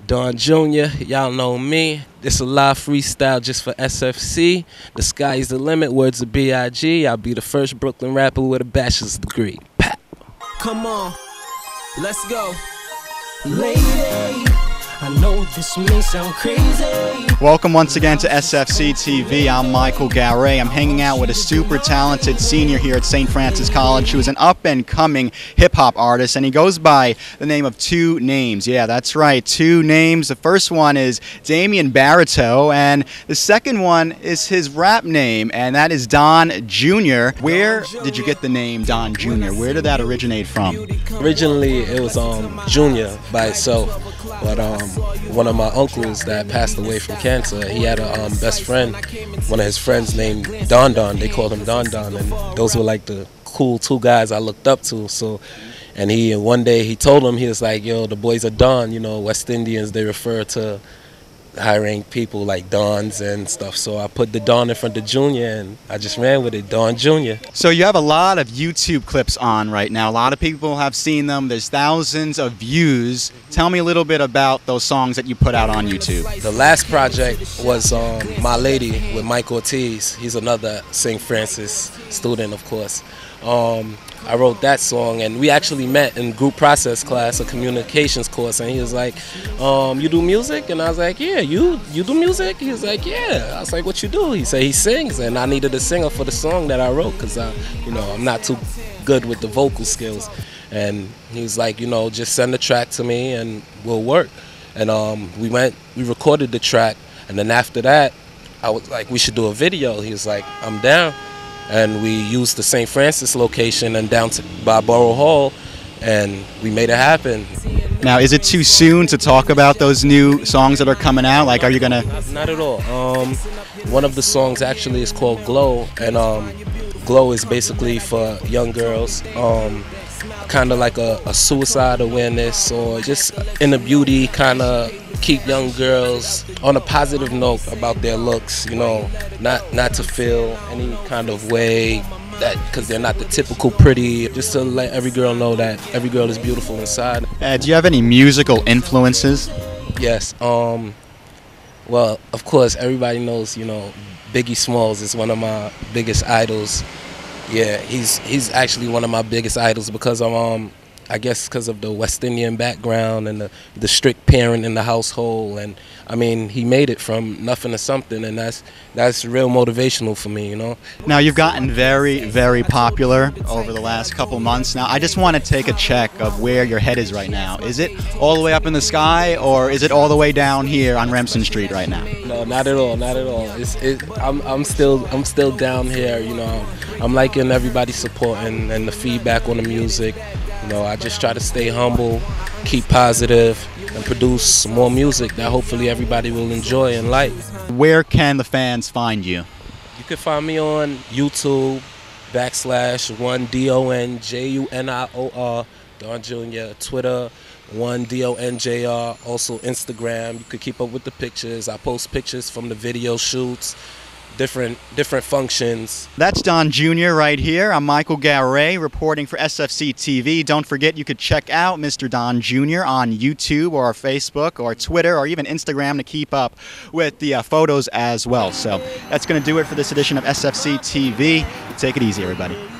Don Jr., y'all know me. This a live freestyle just for SFC. The sky is the limit, words of B.I.G. I'll be the first Brooklyn rapper with a bachelor's degree. Pow. Come on, let's go. Lady, I know this may sound crazy. Welcome once again to SFC TV. I'm Michael Garay. I'm hanging out with a super talented senior here at St. Francis College who is an up-and-coming hip-hop artist, and he goes by the name of two names. Yeah, that's right, two names. The first one is Damian Barito, and the second one is his rap name, and that is Don Jr. Where did you get the name Don Jr.? Where did that originate from? Originally, it was Junior by itself, but one of my uncles that passed away from cancer, he had a best friend, one of his friends named Don Don. They called him Don Don, and those were like the cool two guys I looked up to. So, and one day he told him, he was like, yo, the boys are Don, you know, West Indians, they refer to high-ranked people like Dons and stuff. So I put the Don in front of Junior, and I just ran with it, Don Jr. So you have a lot of YouTube clips on right now. A lot of people have seen them. There's thousands of views. Tell me a little bit about those songs that you put out on YouTube. The last project was My Lady with Mike Ortiz. He's another St. Francis student, of course. I wrote that song, and we actually met in group process class, a communications course, and he was like, you do music? And I was like, yeah. You do music? He was like, yeah. I was like, what you do? He said he sings, and I needed a singer for the song that I wrote because I'm not too good with the vocal skills. And he was like, just send the track to me and we'll work. And we recorded the track, and then after that I was like, we should do a video. He was like, I'm down. And we used the St. Francis location and down by Borough Hall, and we made it happen. Now, is it too soon to talk about those new songs that are coming out? Like, are you gonna? Not at all. One of the songs actually is called Glow, and Glow is basically for young girls. Kind of like a suicide awareness, or just inner beauty, kind of keep young girls on a positive note about their looks, not to feel any kind of way that because they're not the typical pretty, just to let every girl know that every girl is beautiful inside. Do you have any musical influences? Yes. Well, of course, everybody knows, Biggie Smalls is one of my biggest idols. Yeah, he's actually one of my biggest idols because of I guess because of the West Indian background and the strict parent in the household, and I mean he made it from nothing to something, and that's real motivational for me, Now you've gotten very, very popular over the last couple months. Now I just want to take a check of where your head is right now. Is it all the way up in the sky, or is it all the way down here on Remsen Street right now? No, not at all, not at all. I'm still down here, I'm liking everybody's support and the feedback on the music. I just try to stay humble, keep positive, and produce more music that hopefully everybody will enjoy and like. Where can the fans find you? You can find me on YouTube, /1DONJUNIOR, Don Jr., Twitter, 1DONJR, also Instagram. You could keep up with the pictures. I post pictures from the video shoots, different functions. That's Don Jr. right here. I'm Michael Garay reporting for SFC TV. Don't forget you could check out Mr. Don Jr. on YouTube or Facebook or Twitter or even Instagram to keep up with the photos as well. So that's going to do it for this edition of SFC TV. Take it easy, everybody.